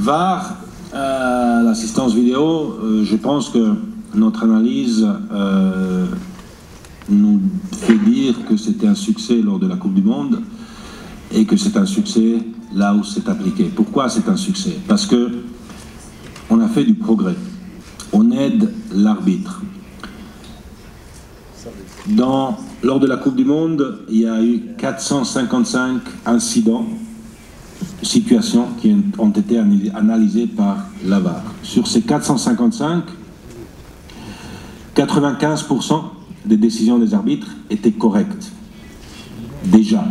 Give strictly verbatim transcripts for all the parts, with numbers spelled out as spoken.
V A R, euh, l'assistance vidéo, euh, je pense que notre analyse euh, nous fait dire que c'était un succès lors de la Coupe du Monde et que c'est un succès là où c'est appliqué. Pourquoi c'est un succès? Parce que on a fait du progrès. On aide l'arbitre. Dans, lors de la Coupe du Monde, il y a eu quatre cent cinquante-cinq incidents, situations qui ont été analysées par la V A R. Sur ces quatre cent cinquante-cinq, quatre-vingt-quinze pour cent des décisions des arbitres étaient correctes, déjà.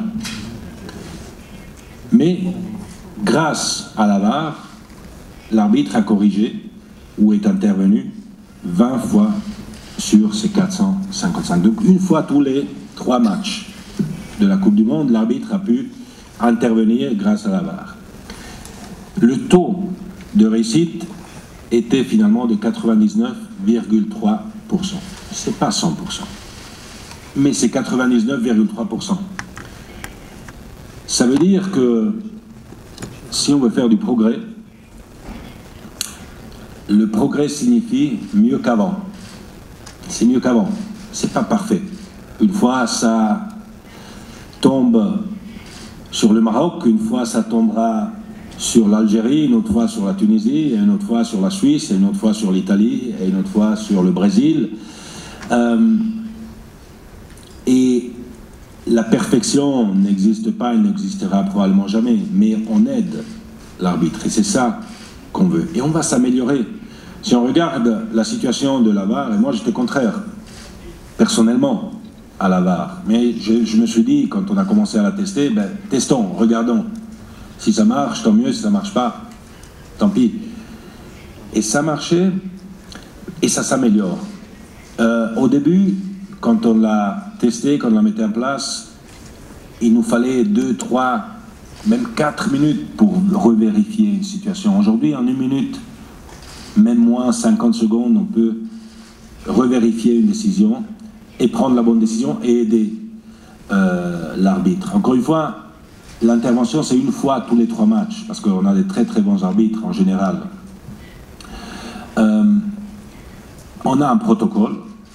Mais grâce à la V A R, l'arbitre a corrigé ou est intervenu vingt fois sur ces quatre cent cinquante-cinq. Donc une fois tous les trois matchs de la Coupe du Monde, l'arbitre a pu intervenir grâce à la V A R. Le taux de réussite était finalement de quatre-vingt-dix-neuf virgule trois pour cent. C'est pas cent pour cent, mais c'est quatre-vingt-dix-neuf virgule trois pour cent. Ça veut dire que si on veut faire du progrès, le progrès signifie mieux qu'avant. C'est mieux qu'avant. C'est pas parfait. Une fois ça tombe sur le Maroc, une fois ça tombera sur l'Algérie, une autre fois sur la Tunisie, une autre fois sur la Suisse, une autre fois sur l'Italie, et une autre fois sur le Brésil. Euh, et la perfection n'existe pas, elle n'existera probablement jamais, mais on aide l'arbitre, et c'est ça qu'on veut. Et on va s'améliorer. Si on regarde la situation de la V A R, et moi j'étais contraire, personnellement, à la V A R, mais je, je me suis dit, quand on a commencé à la tester, ben, testons, regardons. Si ça marche, tant mieux, si ça ne marche pas, tant pis. Et ça marchait, et ça s'améliore. Euh, au début, quand on l'a testé, quand on l'a mis en place, il nous fallait deux, trois, même quatre minutes pour revérifier une situation. Aujourd'hui, en une minute, même moins cinquante secondes, on peut revérifier une décision et prendre la bonne décision et aider euh, l'arbitre. Encore une fois, l'intervention, c'est une fois tous les trois matchs, parce qu'on a des très très bons arbitres en général. Euh, on a un protocole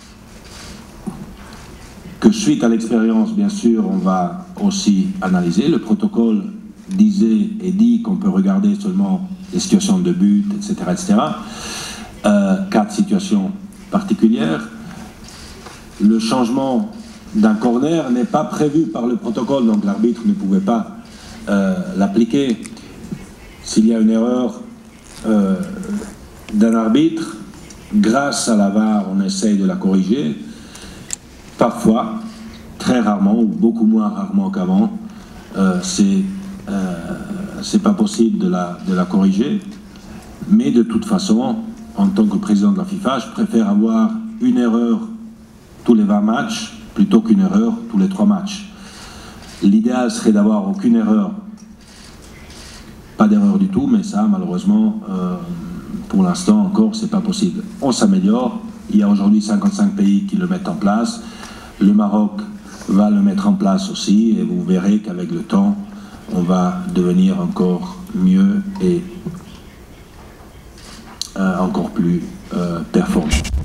que, suite à l'expérience, bien sûr, on va aussi analyser. Le protocole disait et dit qu'on peut regarder seulement les situations de but, et cetera, et cetera. Euh, quatre situations particulières. Le changement d'un corner n'est pas prévu par le protocole, donc l'arbitre ne pouvait pas euh, l'appliquer. S'il y a une erreur euh, d'un arbitre, grâce à la V A R, on essaye de la corriger. Parfois, très rarement, ou beaucoup moins rarement qu'avant, euh, c'est euh, c'est pas possible de la, de la corriger. Mais de toute façon, en tant que président de la FIFA, je préfère avoir une erreur tous les vingt matchs plutôt qu'une erreur tous les trois matchs. L'idéal serait d'avoir aucune erreur, pas d'erreur du tout, mais ça, malheureusement, euh, pour l'instant encore, c'est pas possible. On s'améliore. Il y a aujourd'hui cinquante-cinq pays qui le mettent en place. Le Maroc va le mettre en place aussi, et vous verrez qu'avec le temps, on va devenir encore mieux et euh, encore plus euh, performant.